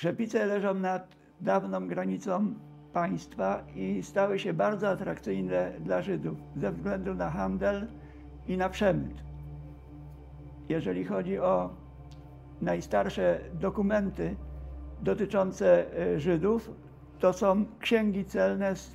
Krzepice leżą nad dawną granicą państwa i stały się bardzo atrakcyjne dla Żydów ze względu na handel i na przemyt. Jeżeli chodzi o najstarsze dokumenty dotyczące Żydów, to są księgi celne z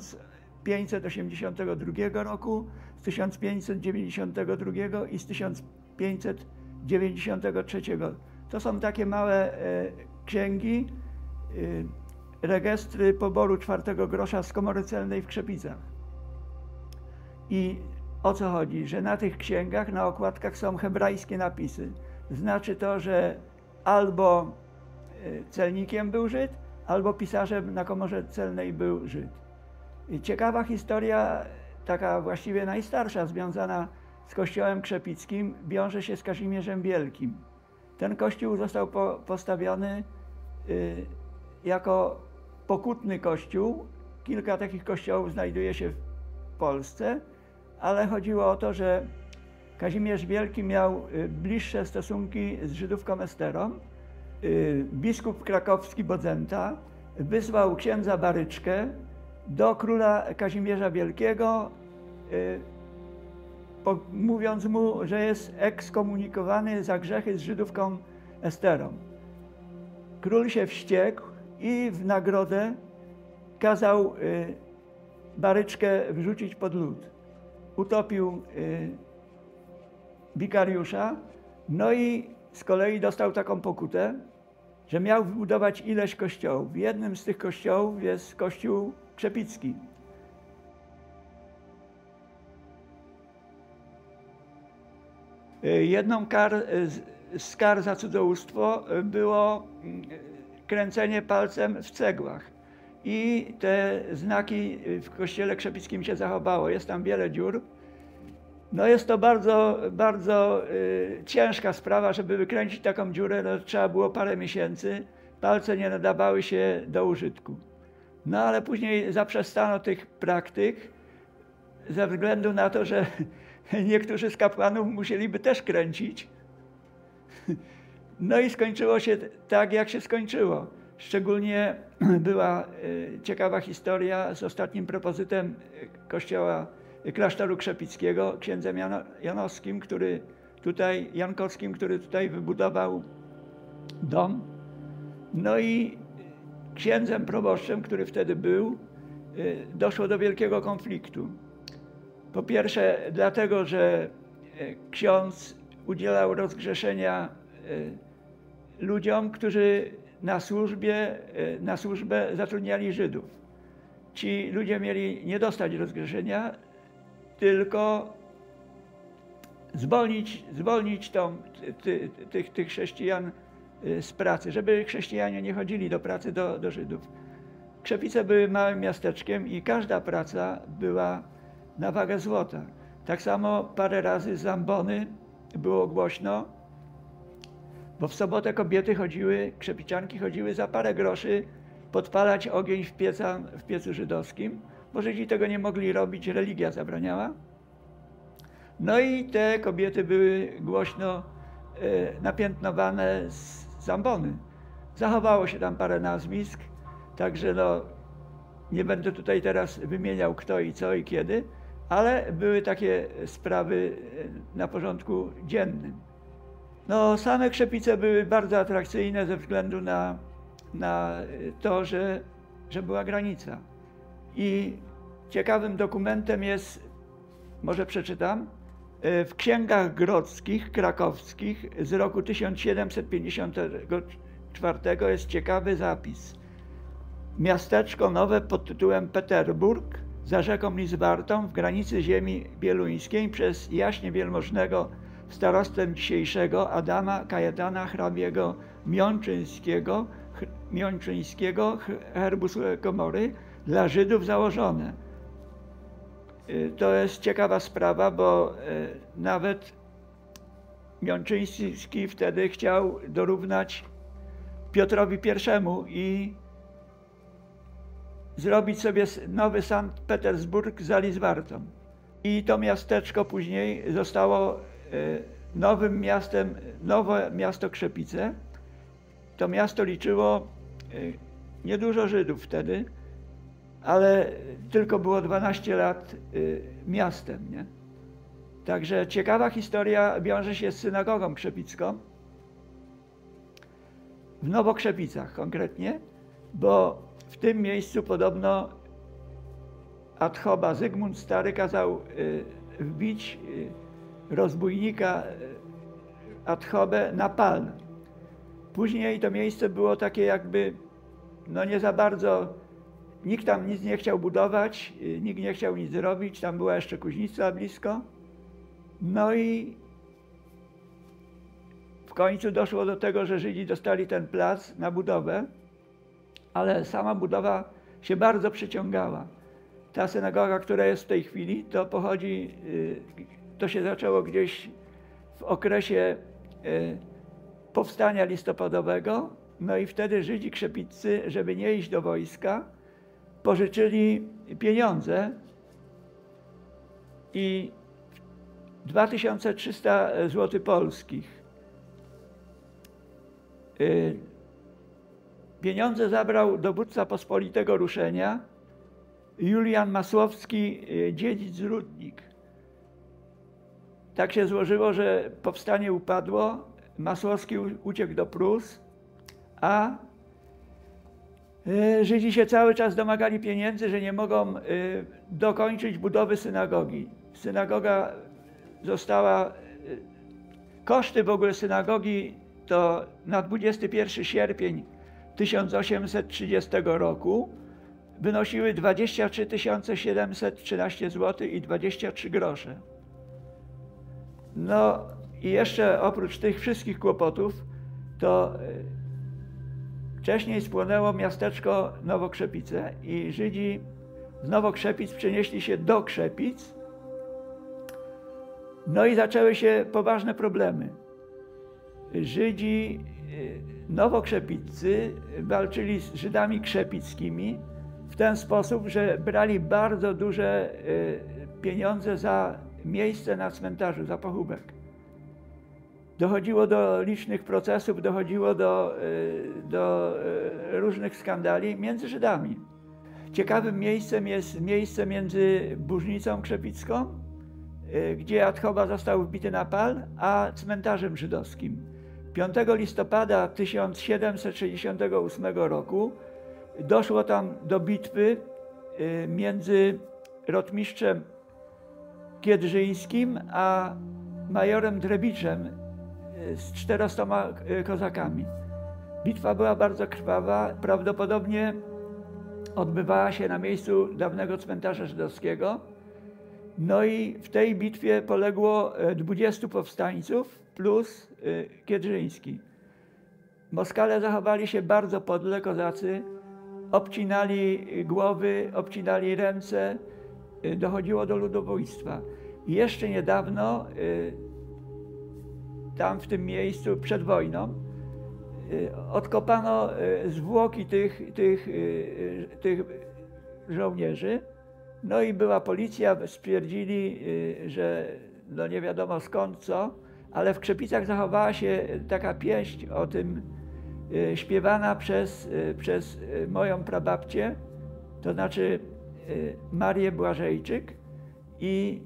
1582 roku, z 1592 i z 1593. To są takie małe księgi, registry poboru 4 grosza z komory celnej w Krzepicach. I o co chodzi? Że na tych księgach, na okładkach są hebrajskie napisy. Znaczy to, że albo celnikiem był Żyd, albo pisarzem na komorze celnej był Żyd. I ciekawa historia, taka właściwie najstarsza, związana z kościołem krzepickim, wiąże się z Kazimierzem Wielkim. Ten kościół został postawiony jako pokutny kościół. Kilka takich kościołów znajduje się w Polsce, ale chodziło o to, że Kazimierz Wielki miał bliższe stosunki z Żydówką Esterą. Biskup krakowski Bodzenta wysłał księdza Baryczkę do króla Kazimierza Wielkiego, mówiąc mu, że jest ekskomunikowany za grzechy z Żydówką Esterą. Król się wściekł i w nagrodę kazał Baryczkę wrzucić pod lód. Utopił wikariusza, no i z kolei dostał taką pokutę, że miał wybudować ileś kościołów. Jednym z tych kościołów jest kościół krzepicki. Jedną z kar za cudzołóstwo było kręcenie palcem w cegłach. I te znaki w kościele krzepickim się zachowało. Jest tam wiele dziur. No jest to bardzo ciężka sprawa, żeby wykręcić taką dziurę, no, trzeba było parę miesięcy. Palce nie nadawały się do użytku. No ale później zaprzestano tych praktyk ze względu na to, że niektórzy z kapłanów musieliby też kręcić. No i skończyło się tak, jak się skończyło. Szczególnie była ciekawa historia z ostatnim propozytem kościoła klasztoru krzepickiego, księdzem Jankowskim, który tutaj wybudował dom. No i księdzem proboszczem, który wtedy był, doszło do wielkiego konfliktu. Po pierwsze dlatego, że ksiądz udzielał rozgrzeszenia ludziom, którzy na służbę zatrudniali Żydów. Ci ludzie mieli nie dostać rozgrzeszenia, tylko zwolnić tych chrześcijan z pracy, żeby chrześcijanie nie chodzili do pracy do Żydów. Krzepice były małym miasteczkiem i każda praca była na wagę złota. Tak samo parę razy z Zambony było głośno, bo w sobotę kobiety krzepicianki chodziły za parę groszy podpalać ogień w piecu żydowskim, bo Żydzi tego nie mogli robić, religia zabraniała. No i te kobiety były głośno napiętnowane z Zambony. Zachowało się tam parę nazwisk, także no, nie będę tutaj teraz wymieniał kto i co i kiedy, ale były takie sprawy na porządku dziennym. No, same Krzepice były bardzo atrakcyjne ze względu na to, że była granica. I ciekawym dokumentem jest, może przeczytam, w księgach grodzkich, krakowskich z roku 1754 jest ciekawy zapis. Miasteczko nowe pod tytułem Peterburg za rzeką Lizwartą w granicy ziemi bieluńskiej przez jaśnie wielmożnego starostę dzisiejszego Adama Kajetana hrabiego Miączyńskiego herbu komory dla Żydów założone. To jest ciekawa sprawa, bo nawet Miączyński wtedy chciał dorównać Piotrowi I i zrobić sobie nowy Sankt Petersburg za Lizwartą. I to miasteczko później zostało nowym miastem, nowe miasto Krzepice. To miasto liczyło niedużo Żydów wtedy, ale tylko było 12 lat miastem, nie? Także ciekawa historia wiąże się z synagogą krzepicką, w Nowokrzepicach konkretnie, bo w tym miejscu podobno Atchoba, Zygmunt Stary, kazał wbić rozbójnika Atchobę na pal. Później to miejsce było takie jakby, no nie za bardzo, nikt tam nic nie chciał budować, nikt nie chciał nic robić, tam była jeszcze Kuźnica blisko. No i w końcu doszło do tego, że Żydzi dostali ten plac na budowę, ale sama budowa się bardzo przyciągała. Ta synagoga, która jest w tej chwili, to pochodzi, to się zaczęło gdzieś w okresie powstania listopadowego, no i wtedy Żydzi krzepiccy, żeby nie iść do wojska, pożyczyli pieniądze i 2300 zł polskich. Pieniądze zabrał dowódca pospolitego ruszenia Julian Masłowski, dziedzic Rudnik. Tak się złożyło, że powstanie upadło, Masłowski uciekł do Prus, a Żydzi się cały czas domagali pieniędzy, że nie mogą dokończyć budowy synagogi. Synagoga została, koszty w ogóle synagogi to na 21 sierpień 1830 roku wynosiły 23 713 zł i 23 grosze. No i jeszcze oprócz tych wszystkich kłopotów, to wcześniej spłonęło miasteczko Nowokrzepice i Żydzi z Nowokrzepic przenieśli się do Krzepic. No i zaczęły się poważne problemy. Żydzi nowokrzepiccy walczyli z Żydami krzepickimi w ten sposób, że brali bardzo duże pieniądze za miejsce na cmentarzu, za pochówek. Dochodziło do licznych procesów, dochodziło do różnych skandali między Żydami. Ciekawym miejscem jest miejsce między Burznicą Krzepicką, gdzie Atchoba został wbity na pal, a cmentarzem żydowskim. 5 listopada 1768 roku doszło tam do bitwy między rotmistrzem Kiedrzyńskim a majorem Drebiczem z 400 kozakami. Bitwa była bardzo krwawa, prawdopodobnie odbywała się na miejscu dawnego cmentarza żydowskiego. No i w tej bitwie poległo 20 powstańców plus Kiedrzyński. Moskale zachowali się bardzo podle, kozacy. Obcinali głowy, obcinali ręce, dochodziło do ludobójstwa. I jeszcze niedawno tam w tym miejscu przed wojną odkopano zwłoki tych żołnierzy. No i była policja, stwierdzili, że no nie wiadomo skąd co, ale w Krzepicach zachowała się taka pieśń o tym śpiewana przez moją prababcię, to znaczy Marię Błażejczyk, i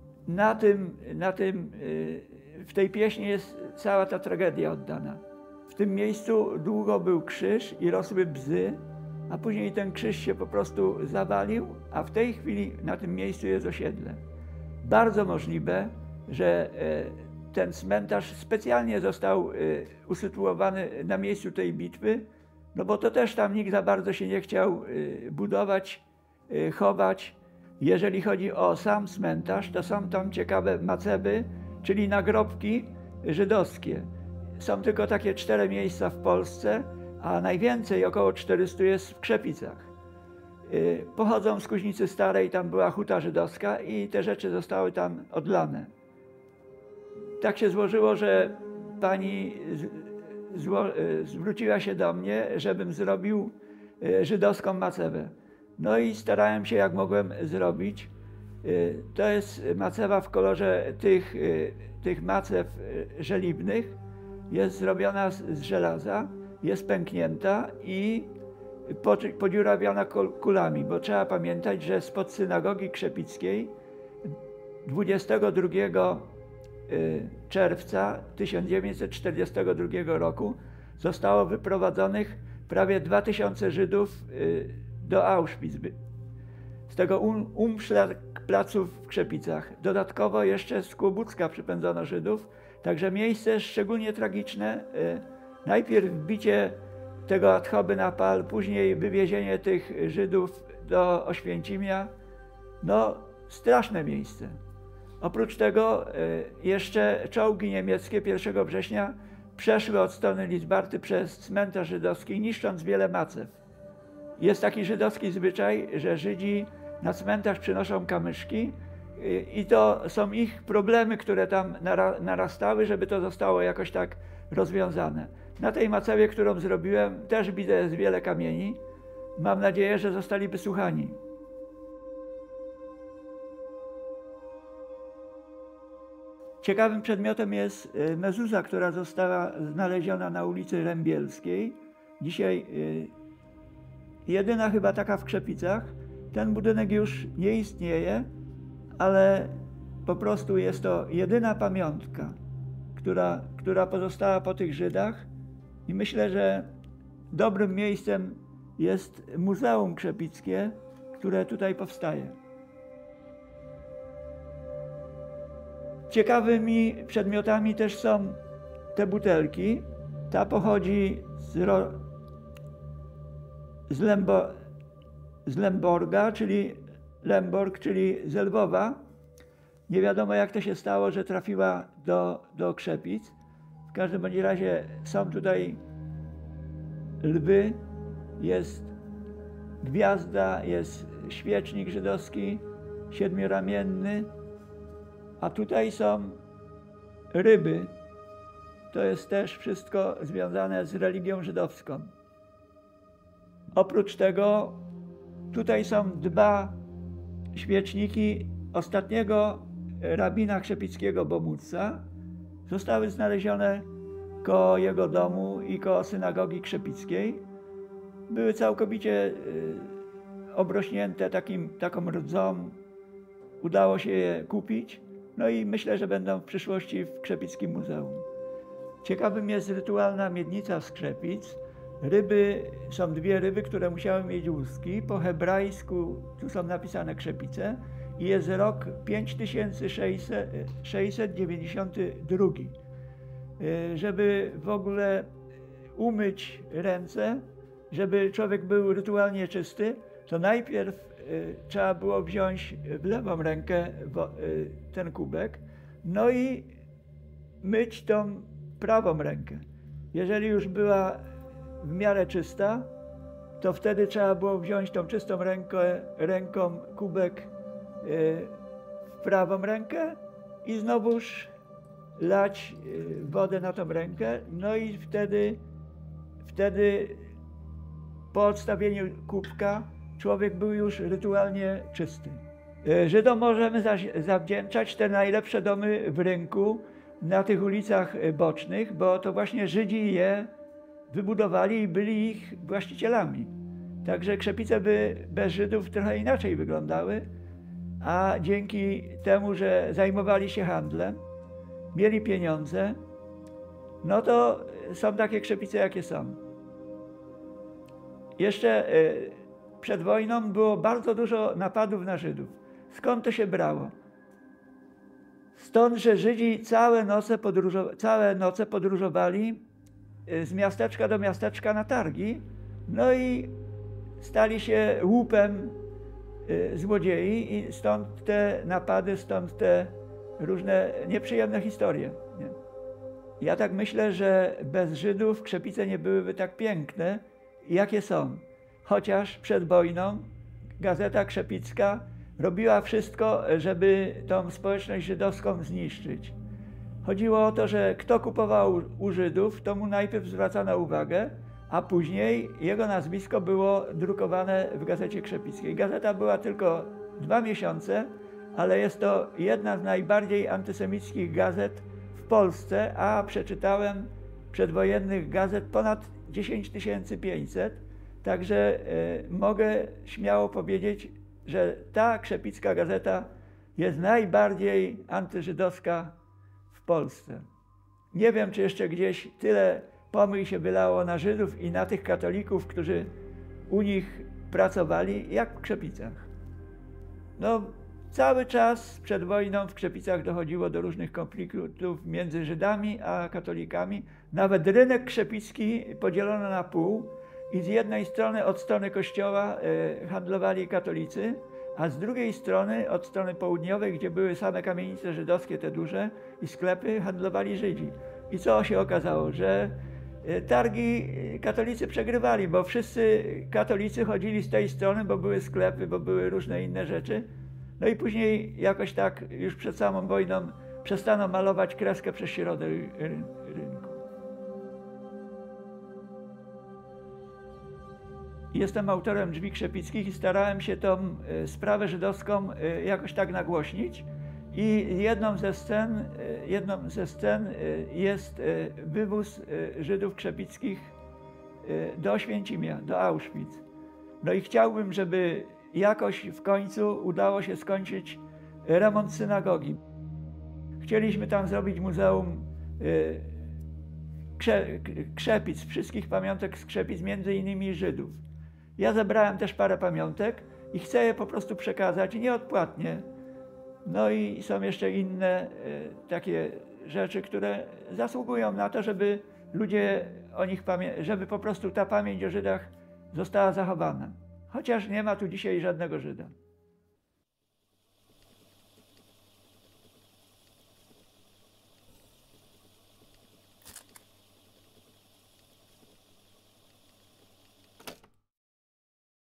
w tej pieśni jest cała ta tragedia oddana. W tym miejscu długo był krzyż i rosły bzy, a później ten krzyż się po prostu zawalił, a w tej chwili na tym miejscu jest osiedle. Bardzo możliwe, że ten cmentarz specjalnie został usytuowany na miejscu tej bitwy, no bo to też tam nikt za bardzo się nie chciał budować, chować. Jeżeli chodzi o sam cmentarz, to są tam ciekawe maceby, czyli nagrobki żydowskie. Są tylko takie 4 miejsca w Polsce, a najwięcej, około 400, jest w Krzepicach. Pochodzą z Kuźnicy Starej, tam była huta żydowska i te rzeczy zostały tam odlane. Tak się złożyło, że pani zwróciła się do mnie, żebym zrobił żydowską macewę. No i starałem się jak mogłem zrobić. To jest macewa w kolorze tych macew żeliwnych. Jest zrobiona z żelaza jest pęknięta i podziurawiona kulami, bo trzeba pamiętać, że spod synagogi krzepickiej 22 czerwca 1942 roku zostało wyprowadzonych prawie 2000 Żydów do Auschwitz, z tego Umschlagplacu w Krzepicach. Dodatkowo jeszcze z Kłobucka przypędzono Żydów, także miejsce szczególnie tragiczne. Najpierw wbicie tego Atchoby na pal, później wywiezienie tych Żydów do Oświęcimia. No, straszne miejsce. Oprócz tego jeszcze czołgi niemieckie 1 września przeszły od strony Lidzbarty przez cmentarz żydowski, niszcząc wiele macew. Jest taki żydowski zwyczaj, że Żydzi na cmentarz przynoszą kamyszki i to są ich problemy, które tam narastały, żeby to zostało jakoś tak rozwiązane. Na tej macewie, którą zrobiłem, też widzę jest wiele kamieni. Mam nadzieję, że zostali wysłuchani. Ciekawym przedmiotem jest mezuza, która została znaleziona na ulicy Rębielskiej. Dzisiaj jedyna chyba taka w Krzepicach. Ten budynek już nie istnieje, ale po prostu jest to jedyna pamiątka, która pozostała po tych Żydach. I myślę, że dobrym miejscem jest Muzeum Krzepickie, które tutaj powstaje. Ciekawymi przedmiotami też są te butelki. Ta pochodzi z Lemborga, czyli Lemborg, czyli z Lwowa. Nie wiadomo, jak to się stało, że trafiła do Krzepic. W każdym bądź razie są tutaj lwy, jest gwiazda, jest świecznik żydowski, siedmioramienny, a tutaj są ryby. To jest też wszystko związane z religią żydowską. Oprócz tego tutaj są 2 świeczniki ostatniego rabina krzepickiego Bomuca. Zostały znalezione koło jego domu i koło synagogi krzepickiej. Były całkowicie obrośnięte taką rdzą. Udało się je kupić. No i myślę, że będą w przyszłości w Krzepickim Muzeum. Ciekawym jest rytualna miednica z Krzepic. Są 2 ryby, które musiały mieć łuski. Po hebrajsku tu są napisane Krzepice i jest rok 5692. Żeby w ogóle umyć ręce, żeby człowiek był rytualnie czysty, to najpierw trzeba było wziąć w lewą rękę ten kubek, no i myć tą prawą rękę. Jeżeli już była w miarę czysta, to wtedy trzeba było wziąć tą czystą ręką kubek w prawą rękę i znowuż lać wodę na tą rękę, no i wtedy po odstawieniu kubka człowiek był już rytualnie czysty. Żydom możemy zawdzięczać te najlepsze domy w rynku, na tych ulicach bocznych, bo to właśnie Żydzi je wybudowali i byli ich właścicielami. Także Krzepice by bez Żydów trochę inaczej wyglądały, a dzięki temu, że zajmowali się handlem, mieli pieniądze, no to są takie Krzepice, jakie są. Jeszcze przed wojną było bardzo dużo napadów na Żydów. Skąd to się brało? Stąd, że Żydzi całe noce podróżowali z miasteczka do miasteczka na targi, no i stali się łupem złodziei i stąd te napady, stąd te różne nieprzyjemne historie. Nie? Ja tak myślę, że bez Żydów Krzepice nie byłyby tak piękne, jakie są. Chociaż przed wojną Gazeta Krzepicka robiła wszystko, żeby tą społeczność żydowską zniszczyć. Chodziło o to, że kto kupował u Żydów, to mu najpierw zwracano uwagę, a później jego nazwisko było drukowane w Gazecie Krzepickiej. Gazeta była tylko 2 miesiące, ale jest to jedna z najbardziej antysemickich gazet w Polsce, a przeczytałem przedwojennych gazet ponad 10 500, także mogę śmiało powiedzieć, że ta Krzepicka Gazeta jest najbardziej antyżydowska w Polsce. Nie wiem, czy jeszcze gdzieś tyle pomyj się wylało na Żydów i na tych katolików, którzy u nich pracowali, jak w Krzepicach. No, cały czas przed wojną w Krzepicach dochodziło do różnych konfliktów między Żydami a katolikami. Nawet rynek krzepicki podzielono na pół i z jednej strony od strony kościoła handlowali katolicy, a z drugiej strony od strony południowej, gdzie były same kamienice żydowskie, te duże i sklepy, handlowali Żydzi. I co się okazało? Że targi katolicy przegrywali, bo wszyscy katolicy chodzili z tej strony, bo były sklepy, bo były różne inne rzeczy. No i później jakoś tak już przed samą wojną przestano malować kreskę przez środek rynku. Jestem autorem Drzwi Krzepickich i starałem się tą sprawę żydowską jakoś tak nagłośnić. I jedną ze scen jest wywóz Żydów krzepickich do Oświęcimia, do Auschwitz. No i chciałbym, żeby jakoś w końcu udało się skończyć remont synagogi. Chcieliśmy tam zrobić muzeum Krzepic, wszystkich pamiątek z Krzepic, między innymi Żydów. Ja zebrałem też parę pamiątek i chcę je po prostu przekazać nieodpłatnie. No i są jeszcze inne takie rzeczy, które zasługują na to, żeby ludzie o nich żeby po prostu ta pamięć o Żydach została zachowana. Chociaż nie ma tu dzisiaj żadnego Żyda.